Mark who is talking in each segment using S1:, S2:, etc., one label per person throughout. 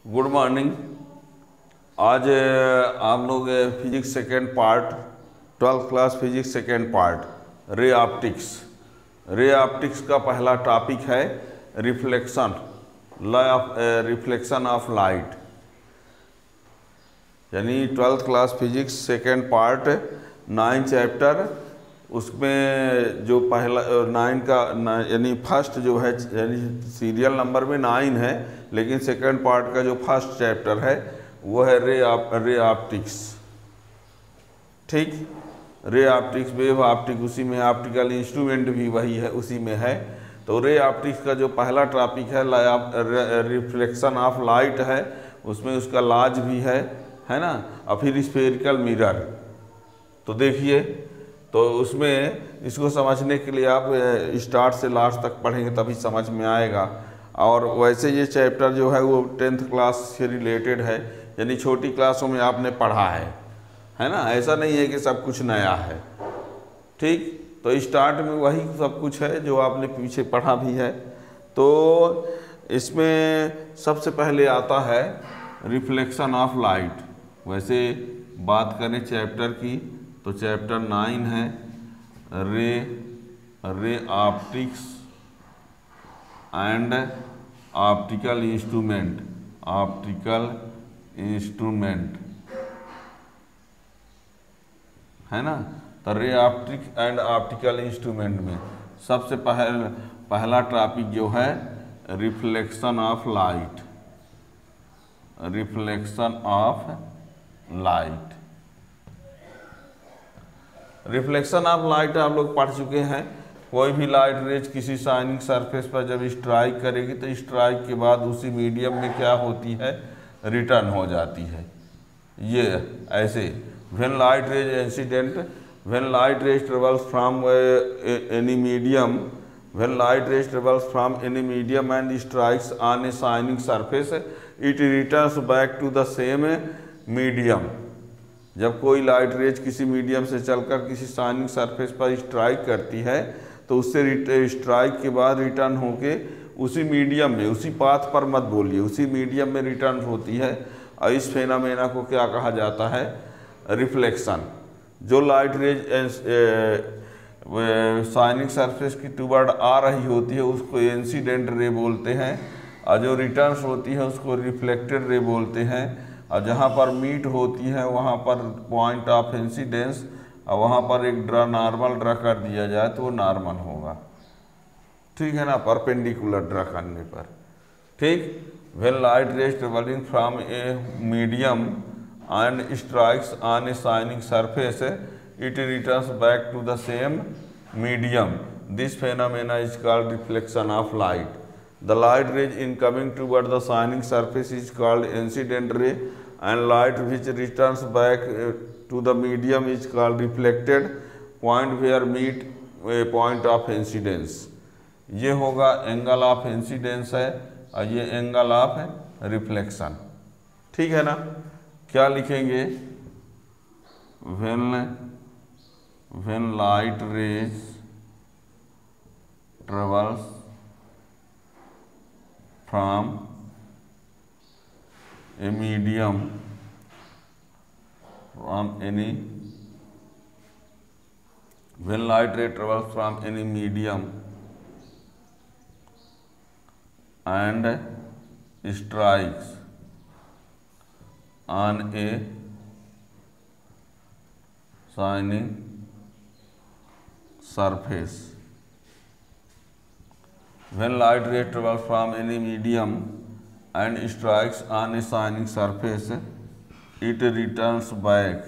S1: Good morning. आज आप लोग physics second part 12th class physics second part ray optics. Ray optics का पहला टॉपिक है reflection, law of reflection of light, यानी 12th class physics second part 9 chapter. उसमें जो पहला 9 का यानी फर्स्ट जो है, यानी सीरियल नंबर में 9 है, लेकिन सेकेंड पार्ट का जो फर्स्ट चैप्टर है वो है रे ऑप्टिक्स। ठीक, रे ऑप्टिक्स, वेव ऑप्टिक उसी में, ऑप्टिकल इंस्ट्रूमेंट भी वही है, उसी में है। तो रे ऑप्टिक्स का जो पहला टॉपिक है रिफ्लेक्शन ऑफ लाइट है, उसमें उसका लॉज भी है ना। और फिर स्फेरिकल मिरर। तो देखिए, तो उसमें इसको समझने के लिए आप स्टार्ट से लास्ट तक पढ़ेंगे तभी समझ में आएगा। और वैसे ये चैप्टर जो है वो 10th क्लास से रिलेटेड है, यानी छोटी क्लासों में आपने पढ़ा है ना। ऐसा नहीं है कि सब कुछ नया है। ठीक, तो स्टार्ट में वही सब कुछ है जो आपने पीछे पढ़ा भी है। तो इसमें सबसे पहले आता है रिफ्लेक्शन ऑफ लाइट। वैसे बात करें चैप्टर की तो चैप्टर 9 है ray optics and optical instrument. है ना। तो ray optics and optical instrument में सबसे पहला टॉपिक जो है reflection of light. Reflection of light, reflection of light आप लोग पढ़ चुके हैं। कोई भी लाइट रेज किसी शाइनिंग सरफेस पर जब स्ट्राइक करेगी तो स्ट्राइक के बाद उसी मीडियम में क्या होती है, रिटर्न हो जाती है। ये ऐसे when light rays incident, when light rays travels from any medium, when light rays travels from any medium and strikes on a shining surface it returns back to the same medium. जब कोई light rays किसी medium से चलकर किसी shining surface पर strike करती है तो उससे स्ट्राइक के बाद रिटर्न होके उसी मीडियम में, उसी पाथ पर मत बोलिए, उसी मीडियम में रिटर्न होती है। और इस फेनामेना को क्या कहा जाता है, रिफ्लेक्शन। जो लाइट रेज शाइनिंग सरफेस की टूवर्ड आ रही होती है उसको इंसिडेंट रे बोलते हैं, और जो रिटर्न्स होती है उसको रिफ्लेक्टेड रे बोलते हैं। और जहाँ पर मीट होती है वहाँ पर पॉइंट ऑफ इंसिडेंस, और वहाँ पर एक नॉर्मल ड्रा कर दिया जाए तो वो नॉर्मल होगा। ठीक है ना, परपेंडिकुलर ड्रा करने पर। ठीक, when light rays travelling from a medium and strikes on a shining surface it returns back to the same medium. This phenomena is called reflection of light. The light rays incoming toward the shining surface is called incident ray, and light which returns back to the medium is called reflected point where meet a point of incidence। ये होगा angle of incidence है, और ये angle of reflection. ठीक है ना। क्या लिखेंगे, when light rays travels from a medium, when light ray travels from any medium and strikes on a shining surface, when light ray travels from any medium and strikes on a shining surface it returns back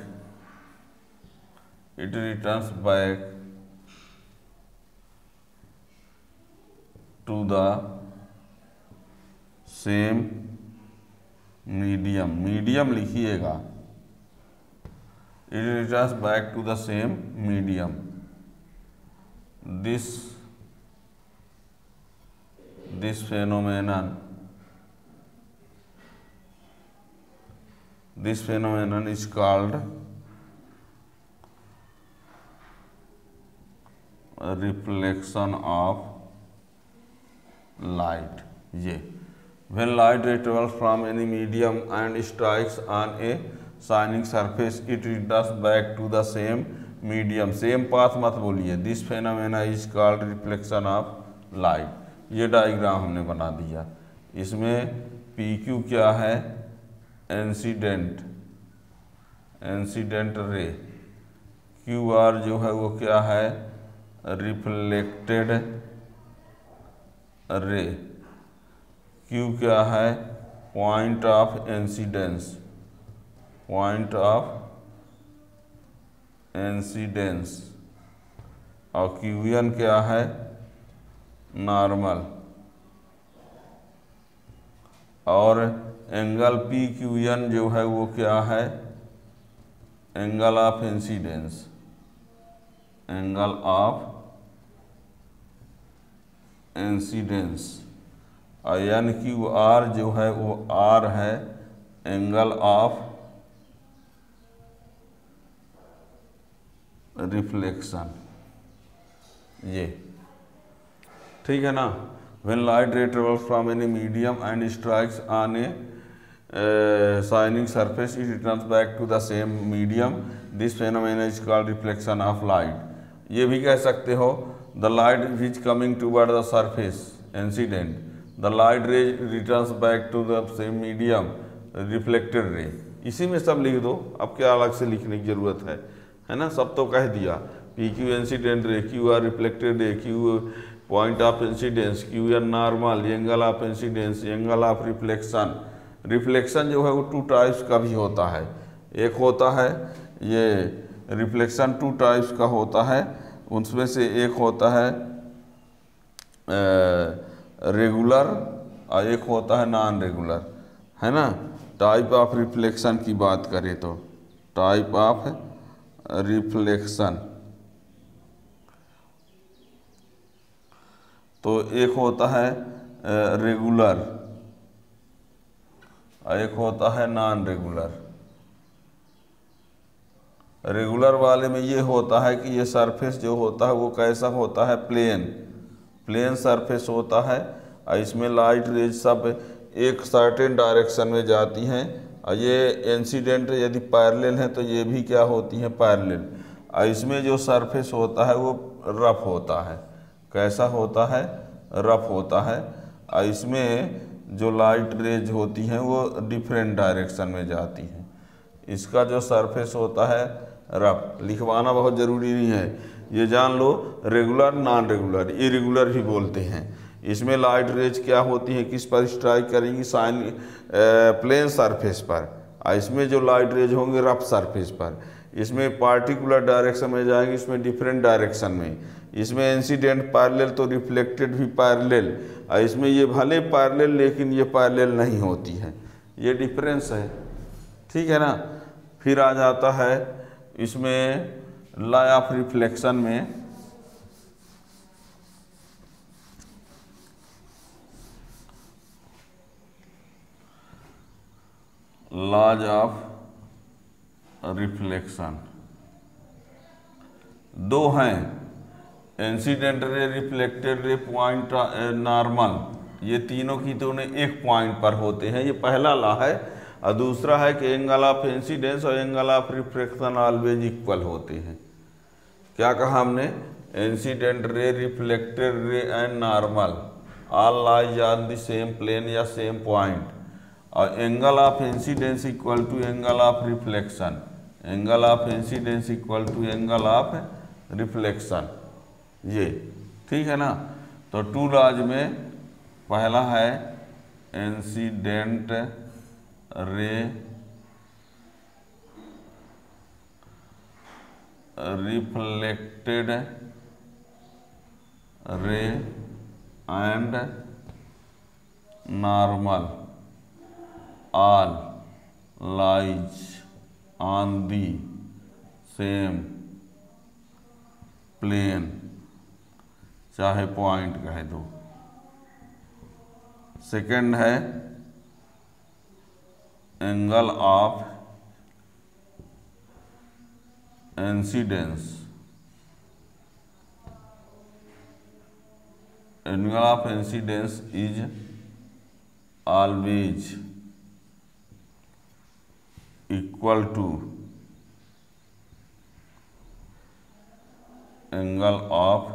S1: to the same medium लिखिएगा, it returns back to the same medium। this phenomenon is called reflection of light. ये When light ray travels from any medium and strikes on a shining surface, it returns back to the same medium. Same path मत बोलिए. This phenomena is called reflection of light. ये diagram हमने बना दिया. इसमें P Q क्या है? Incident ray. Q R जो है वो क्या है? Reflected ray. क्यू क्या है? Point of incidence. और क्यू एन क्या है? नॉर्मल. और एंगल पी क्यू एन जो है वो क्या है? Angle of incidence. और एन क्यू आर जो है वो आर है एंगल ऑफ रिफ्लेक्शन. ये ठीक है ना. When light ray travels from any medium and strikes on a shining surface, it returns back to the same medium. This phenomenon is called reflection of light. ये भी कह सकते हो the light which coming toward the surface incident, the light ray returns back to the same medium, reflected ray. इसी में सब लिख दो. अब क्या अलग से लिखने की जरूरत है ना. सब तो कह दिया. P Q incident ray, Q R reflected ray, Q point of incidence, Q N normal, angle of incidence, angle of reflection. Reflection जो है वो टू टाइप्स का भी होता है. एक होता है ये रिफ्लेक्शन टू टाइप्स का होता है. उसमें से एक होता है रेगुलर और एक होता है नॉन रेगुलर, है ना. टाइप ऑफ रिफ्लेक्शन की बात करें तो टाइप ऑफ रिफ्लेक्शन तो एक होता है रेगुलर और एक होता है नॉन रेगुलर. रेगुलर वाले में ये होता है कि ये सरफेस जो होता है वो कैसा होता है? प्लेन सरफेस होता है. और इसमें लाइट रेज सब एक सर्टेन डायरेक्शन में जाती हैं. और ये इंसिडेंट यदि पैरेलल है तो ये भी क्या होती हैं? पैरेलल. और इसमें जो सरफेस होता है वो रफ होता है. कैसा होता है? रफ होता है. और इसमें जो लाइट रेज होती हैं वो डिफरेंट डायरेक्शन में जाती हैं. इसका जो सरफेस होता है रफ. लिखवाना बहुत ज़रूरी नहीं है, ये जान लो. रेगुलर, नॉन रेगुलर, इरेगुलर भी बोलते हैं. इसमें लाइट रेज क्या होती है? किस पर स्ट्राइक करेंगी? प्लेन सरफेस पर. और इसमें जो लाइट रेज होंगे रफ सरफेस पर. इसमें पार्टिकुलर डायरेक्शन में जाएंगे, इसमें डिफरेंट डायरेक्शन में. इसमें इंसिडेंट पैरेलल तो रिफ्लेक्टेड भी पैरेलल. और इसमें ये भले पैरेलल लेकिन ये पैरेलल नहीं होती है. ये डिफरेंस है. ठीक है ना. फिर आ जाता है इसमें लॉ ऑफ रिफ्लेक्शन में लॉज ऑफ रिफ्लेक्शन दो हैं. इंसिडेंट रे, रिफ्लेक्टेड रे, पॉइंट नॉर्मल. ये तीनों की तो एक पॉइंट पर होते हैं. ये पहला लॉ है. और दूसरा है कि एंगल ऑफ इंसिडेंस और angle of reflection always equal होते हैं. क्या कहा हमने? Incident ray, reflected ray and normal all lies on the same plane या सेम पॉइंट. और angle of incidence equal to angle of reflection. Angle of incidence equal to angle of reflection. ये ठीक है ना. तो टू लॉज में पहला है incident ray, reflected ray and normal all lies on the same plane, चाहे पॉइंट कह दो. सेकंड है angle of incidence. Angle of incidence is always equal to angle of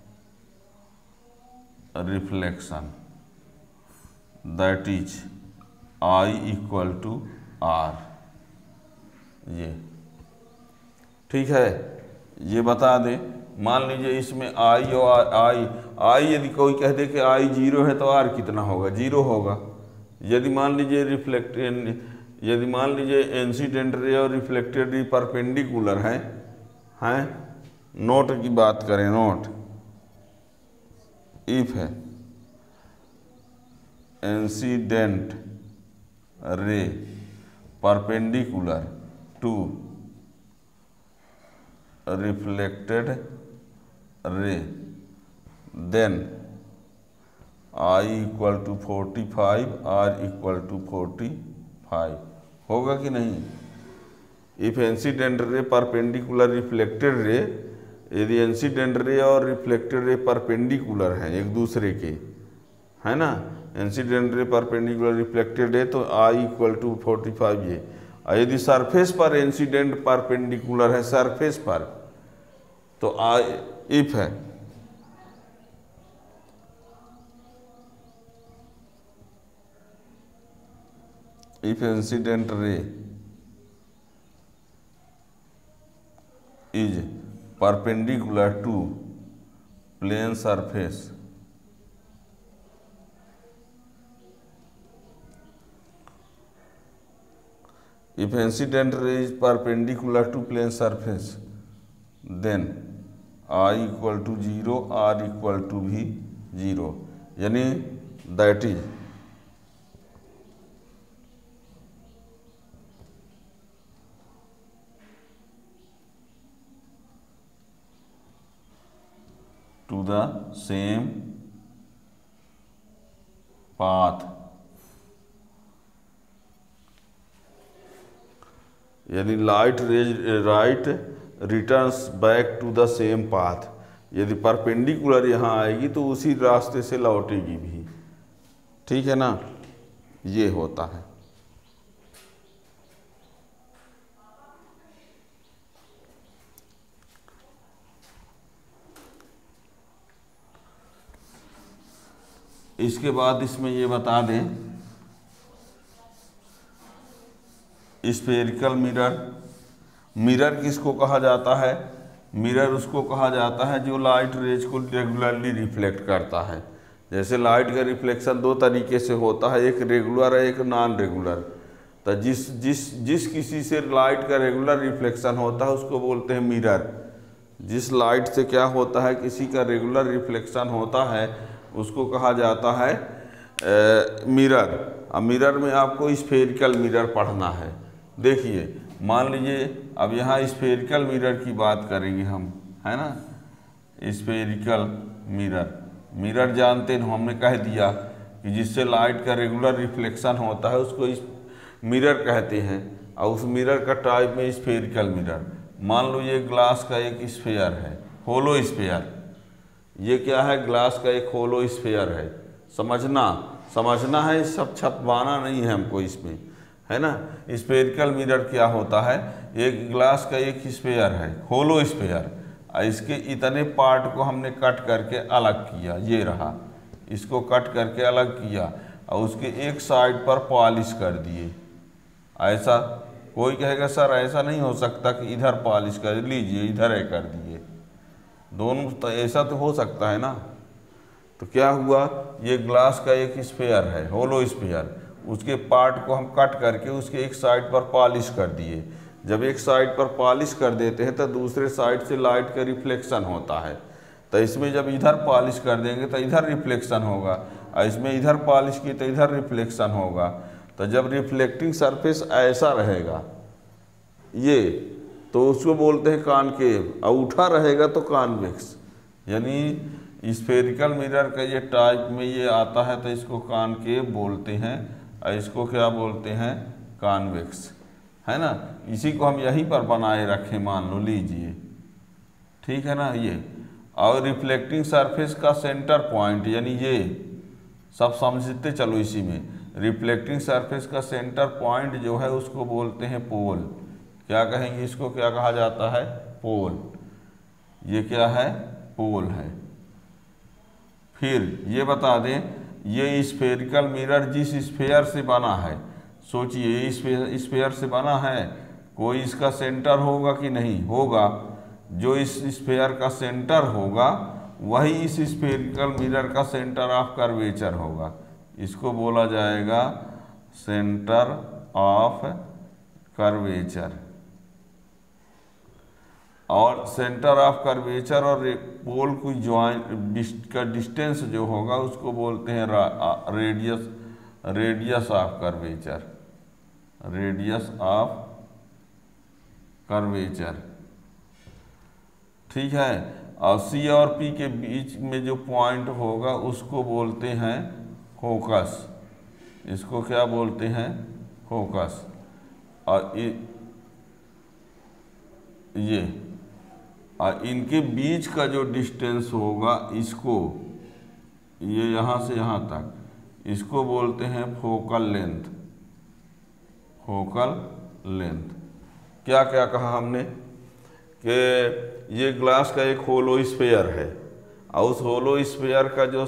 S1: reflection, that is I equal to R। ये ठीक है, ये बता दें। मान लीजिए इसमें आई और आई यदि कोई कह दे कि आई 0 है तो आर कितना होगा, 0 होगा। यदि मान लीजिए यदि मान लीजिए इंसिडेंट रे और रिफ्लेक्टेड रे परपेंडिकुलर हैं, नोट की बात करें, नोट इफ है incident ray perpendicular to reflected ray, then I equal to 45, R equal to 45 होगा कि नहीं। If incident ray perpendicular reflected ray, यदि इंसिडेंट रे और रिफ्लेक्टेड रे परपेंडिकुलर हैं एक दूसरे के, है ना, इंसिडेंट रे परपेंडिकुलर रिफ्लेक्टेड रे तो I इक्वल टू 45 ये। और यदि सरफेस पर इंसिडेंट परपेंडिकुलर है सरफेस पर, तो I इफ है if incident ray is perpendicular to plane surface, if incident ray is perpendicular to plane surface, then I equal to 0, R equal to भी 0, यानी that is to the same path, यानी light returns back to the same path. यदि perpendicular यहाँ आएगी तो उसी रास्ते से लौटेगी भी, ठीक है ना, ये होता है। इसके बाद इसमें ये बता दें, स्फेरिकल मिरर किसको कहा जाता है। मिरर उसको कहा जाता है जो लाइट रेज को रेगुलरली रिफ्लेक्ट करता है। जैसे लाइट का रिफ्लेक्शन दो तरीके से होता है, एक रेगुलर है, एक नॉन रेगुलर। तो जिस किसी से लाइट का रेगुलर रिफ्लेक्शन होता है उसको बोलते हैं मिरर। जिस लाइट से क्या होता है, किसी का रेगुलर रिफ्लेक्शन होता है उसको कहा जाता है मिरर। अब मिरर में आपको स्फेरिकल मिरर पढ़ना है। देखिए मान लीजिए अब यहाँ स्फेरिकल मिरर की बात करेंगे हम, है ना। स्फेरिकल मिरर जानते हैं, हमने कह दिया कि जिससे लाइट का रेगुलर रिफ्लेक्शन होता है उसको मिरर कहते हैं। और उस मिरर का टाइप में स्फेरिकल मिरर। मान लो ये ग्लास का एक स्फेयर है, होलो स्फेयर। ये क्या है, ग्लास का एक होलो स्फेयर है। समझना है, सब छपवाना नहीं है हमको इसमें, है ना। स्फेरिकल मिरर क्या होता है, एक ग्लास का एक स्फेयर है, होलो स्फेयर। इसके इतने पार्ट को हमने कट करके अलग किया, ये रहा, इसको कट करके अलग किया और उसके एक साइड पर पॉलिश कर दिए। ऐसा कोई कहेगा सर ऐसा नहीं हो सकता कि इधर पॉलिश कर लीजिए, इधर है कर दिए, दोनों तो ऐसा तो हो सकता है ना। तो क्या हुआ, ये ग्लास का एक स्फेयर है, होलो स्फेयर, उसके पार्ट को हम कट करके उसके एक साइड पर पॉलिश कर दिए। जब एक साइड पर पॉलिश कर देते हैं तो दूसरे साइड से लाइट का रिफ्लेक्शन होता है। तो इसमें जब इधर पॉलिश कर देंगे तो इधर रिफ्लेक्शन होगा, और इसमें इधर पॉलिश की तो इधर रिफ्लेक्शन होगा। तो जब रिफ्लेक्टिंग सरफेस ऐसा रहेगा ये, तो उसको बोलते हैं कॉनकेव, और उठा रहेगा तो कॉन्वेक्स। यानी स्फेरिकल मिरर का ये टाइप में ये आता है तो इसको कॉनकेव बोलते हैं, और इसको क्या बोलते हैं, कॉन्वेक्स, है ना। इसी को हम यहीं पर बनाए रखें, मान लो लीजिए, ठीक है ना ये। और रिफ्लेक्टिंग सरफेस का सेंटर पॉइंट, यानी ये सब समझते चलो इसी में, रिफ्लेक्टिंग सरफेस का सेंटर पॉइंट जो है उसको बोलते हैं पोल। क्या कहेंगे इसको, क्या कहा जाता है, पोल। ये क्या है, पोल है। फिर ये बता दें, ये स्फेरिकल मिरर जिस स्फेयर से बना है, सोचिए ये स्फेयर से बना है, कोई इसका सेंटर होगा कि नहीं होगा। जो इस स्फेयर का सेंटर होगा वही इस स्फेरिकल मिरर का सेंटर ऑफ कर्वेचर होगा। इसको बोला जाएगा सेंटर ऑफ कर्वेचर। और सेंटर ऑफ कर्वेचर और पोल की ज्वाइंट का डिस्टेंस जो होगा उसको बोलते हैं radius, radius of curvature, radius of curvature. ठीक है। और सी और पी के बीच में जो पॉइंट होगा उसको बोलते हैं फोकस। इसको क्या बोलते हैं, फोकस। और ये और इनके बीच का जो डिस्टेंस होगा इसको, ये यहाँ से यहाँ तक, इसको बोलते हैं फोकल लेंथ, फोकल लेंथ। क्या क्या कहा हमने कि ये ग्लास का एक होलो स्फेयर है और उस होलो स्फेयर का जो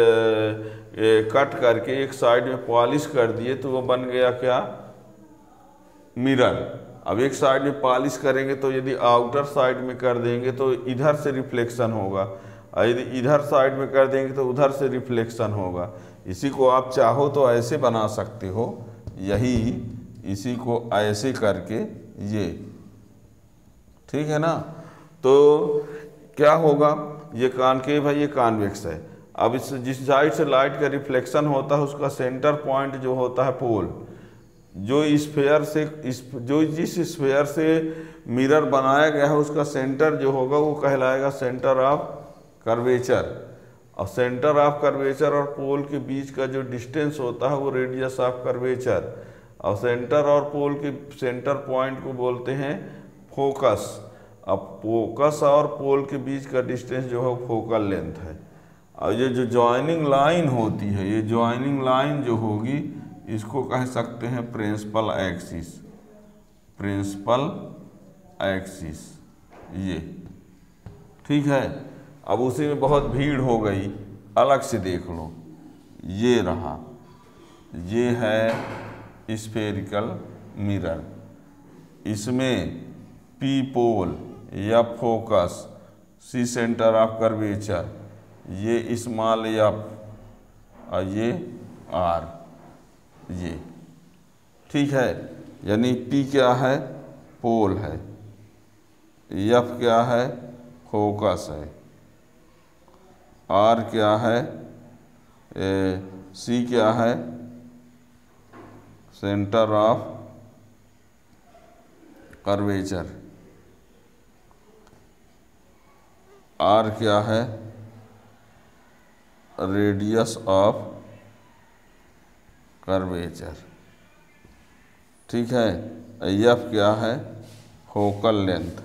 S1: कट करके एक साइड में पॉलिश कर दिए तो वो बन गया क्या, मिरर। अब एक साइड में पॉलिश करेंगे तो यदि आउटर साइड में कर देंगे तो इधर से रिफ्लेक्शन होगा, और यदि इधर साइड में कर देंगे तो उधर से रिफ्लेक्शन होगा। इसी को आप चाहो तो ऐसे बना सकते हो, यही इसी को ऐसे करके ये, ठीक है ना। तो क्या होगा, ये कॉनकेव है, ये कॉन्वेक्स है। अब इस जिस साइड से लाइट का रिफ्लेक्शन होता है उसका सेंटर पॉइंट जो होता है पोल, जो स्फेयर से जो जिस स्फेयर से मिरर बनाया गया है उसका सेंटर जो होगा वो कहलाएगा सेंटर ऑफ कर्वेचर। और सेंटर ऑफ कर्वेचर और पोल के बीच का जो डिस्टेंस होता है वो रेडियस ऑफ कर्वेचर। और सेंटर और पोल के सेंटर पॉइंट को बोलते हैं फोकस। अब फोकस और पोल के बीच का डिस्टेंस जो है फोकल लेंथ है। और ये जो जॉइनिंग लाइन होती है, ये जॉइनिंग लाइन जो होगी इसको कह सकते हैं प्रिंसिपल एक्सिस, प्रिंसिपल एक्सिस ये, ठीक है। अब उसी में बहुत भीड़ हो गई, अलग से देख लो। ये रहा, ये है स्फेरिकल मिरर, इसमें पी पोल या focus, C centre of curvature, ये स्मॉल एफ और ये आर, ये ठीक है। यानी पी क्या है, पोल है, एफ क्या है, फोकस है, आर क्या है, सी क्या है, सेंटर ऑफ कर्वेचर, आर क्या है, रेडियस ऑफ कर्वेचर, ठीक है। एफ क्या है, फोकल लेंथ,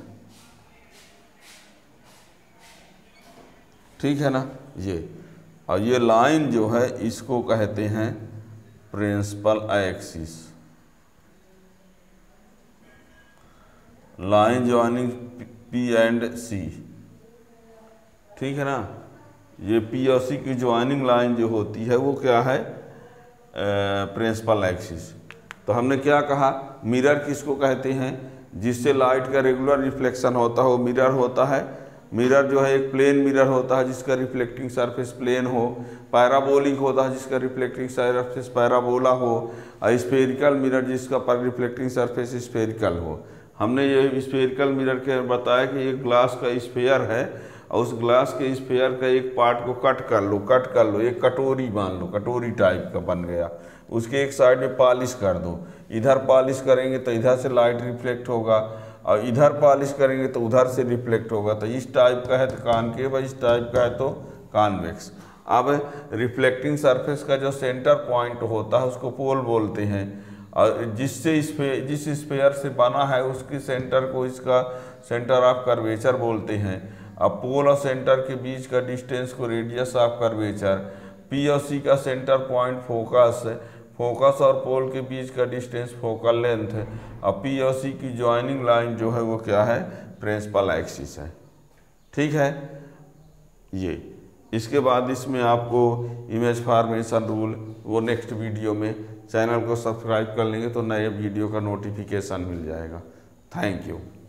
S1: ठीक है ना ये। और ये लाइन जो है इसको कहते हैं principal axis, line joining P and C, ठीक है ना। ये पी और सी की जॉइनिंग लाइन जो होती है वो क्या है, प्रिंसिपल एक्सिस। तो हमने क्या कहा, मिरर किसको कहते हैं, जिससे लाइट का रेगुलर रिफ्लेक्शन होता है वो मिरर होता है। मिरर जो है एक प्लेन मिरर होता है जिसका रिफ्लेक्टिंग सरफेस प्लेन हो, पैराबोलिक होता है जिसका रिफ्लेक्टिंग सरफेस पैराबोला हो, और स्फेरिकल मिरर जिसका पर रिफ्लेक्टिंग सरफेस स्फेरिकल हो। हमने ये स्फेरिकल मिरर के बताया कि एक ग्लास का स्फेयर है और उस ग्लास के स्फेयर का एक पार्ट को कट कर लो, एक कटोरी मान लो, कटोरी टाइप का बन गया, उसके एक साइड में पॉलिश कर दो। इधर पॉलिश करेंगे तो इधर से लाइट रिफ्लेक्ट होगा और इधर पॉलिश करेंगे तो उधर से रिफ्लेक्ट होगा। तो इस टाइप का है तो कॉनकेव, इस टाइप का है तो कॉन्वेक्स। अब रिफ्लेक्टिंग सरफेस का जो सेंटर पॉइंट होता है उसको पोल बोलते हैं, और जिस स्फेयर से बना है उसके सेंटर को इसका सेंटर ऑफ कर्वेचर बोलते हैं। अब पोल और सेंटर के बीच का डिस्टेंस को रेडियस ऑफ कर्वेचर, पी और सी का सेंटर पॉइंट फोकस, फोकस और पोल के बीच का डिस्टेंस फोकल लेंथ है। अब पी और सी की ज्वाइनिंग लाइन जो है वो क्या है, प्रिंसिपल एक्सिस है। ठीक है, ये इसके बाद इसमें आपको इमेज फॉर्मेशन रूल वो नेक्स्ट वीडियो में, चैनल को सब्सक्राइब कर लेंगे तो नए वीडियो का नोटिफिकेशन मिल जाएगा। Thank you.